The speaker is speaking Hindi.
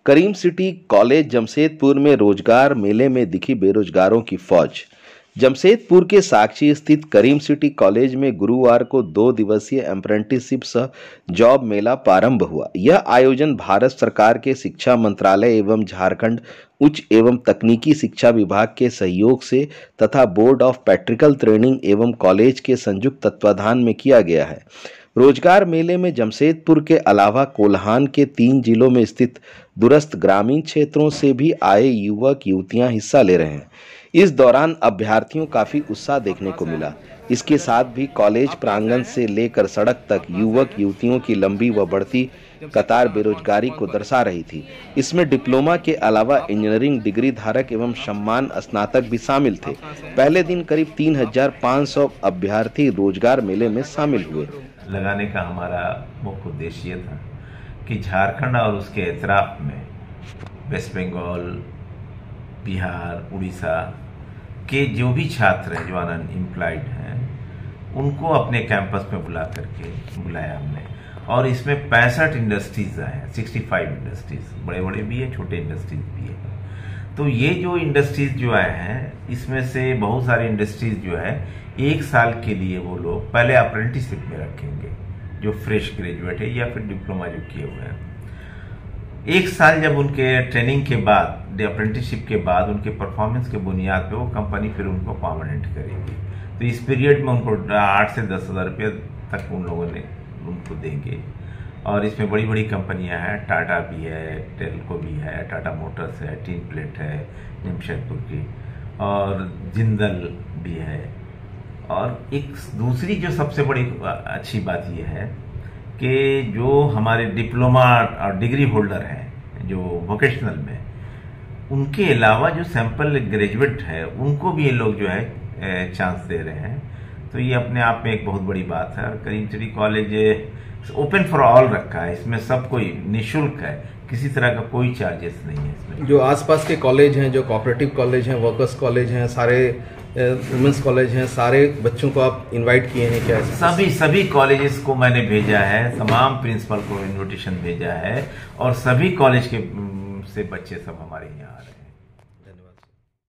करीम सिटी कॉलेज जमशेदपुर में रोजगार मेले में दिखी बेरोजगारों की फौज। जमशेदपुर के साक्षी स्थित करीम सिटी कॉलेज में गुरुवार को 2 दिवसीय अप्रेंटिसशिप सह जॉब मेला प्रारंभ हुआ। यह आयोजन भारत सरकार के शिक्षा मंत्रालय एवं झारखंड उच्च एवं तकनीकी शिक्षा विभाग के सहयोग से तथा बोर्ड ऑफ प्रैक्टिकल ट्रेनिंग एवं कॉलेज के संयुक्त तत्वाधान में किया गया है। रोजगार मेले में जमशेदपुर के अलावा कोल्हान के 3 जिलों में स्थित दूरस्थ ग्रामीण क्षेत्रों से भी आए युवक युवतियां हिस्सा ले रहे हैं। इस दौरान अभ्यर्थियों काफी उत्साह देखने को मिला। इसके साथ भी कॉलेज प्रांगण से लेकर सड़क तक युवक युवतियों की लंबी व बढ़ती कतार बेरोजगारी को दर्शा रही थी। इसमें डिप्लोमा के अलावा इंजीनियरिंग डिग्री धारक एवं सम्मान स्नातक भी शामिल थे। पहले दिन करीब 3500 अभ्यर्थी रोजगार मेले में शामिल हुए। लगाने का हमारा मुख्य उद्देश्य ये था कि झारखंड और उसके एतराफ में वेस्ट बंगाल, बिहार, उड़ीसा के जो भी छात्र हैं जो अनएम्प्लॉयड हैं उनको अपने कैंपस में बुलाया हमने। और इसमें 65 इंडस्ट्रीज आए हैं, 65 इंडस्ट्रीज, बड़े बड़े भी है, छोटे इंडस्ट्रीज भी है। तो ये जो इंडस्ट्रीज जो आए हैं इसमें से बहुत सारी इंडस्ट्रीज जो है 1 साल के लिए वो लोग पहले अप्रेंटिसशिप में रखेंगे, जो फ्रेश ग्रेजुएट है या फिर डिप्लोमा जो किए हुए हैं। 1 साल जब उनके ट्रेनिंग के बाद, अप्रेंटिसशिप के बाद उनके परफॉर्मेंस के बुनियाद पे वो कंपनी फिर उनको परमानेंट करेगी। तो इस पीरियड में उनको 8 से 10 हज़ार रुपये तक उन लोगों ने उनको देंगे। और इसमें बड़ी बड़ी कंपनियां हैं, टाटा भी है, टेल्को भी है, टाटा मोटर्स है, टीन प्लेट है जमशेदपुर की, और जिंदल भी है। और एक दूसरी जो सबसे बड़ी अच्छी बात यह है कि जो हमारे डिप्लोमा और डिग्री होल्डर हैं जो वोकेशनल में, उनके अलावा जो सैंपल ग्रेजुएट है उनको भी ये लोग जो है चांस दे रहे हैं। तो ये अपने आप में एक बहुत बड़ी बात है। और Karim city college open for all रखा है, इसमें सब कोई निःशुल्क है, किसी तरह का कोई चार्जेस नहीं है इसमें। जो आसपास के कॉलेज हैं, जो कोऑपरेटिव कॉलेज हैं, वर्कर्स कॉलेज हैं, सारे वुमेंस कॉलेज हैं, सारे बच्चों को आप इनवाइट किए हैं क्या? सभी कॉलेजेस को मैंने भेजा है, तमाम प्रिंसिपल को इनविटेशन भेजा है और सभी कॉलेज के से बच्चे सब हमारे यहाँ आ रहे हैं।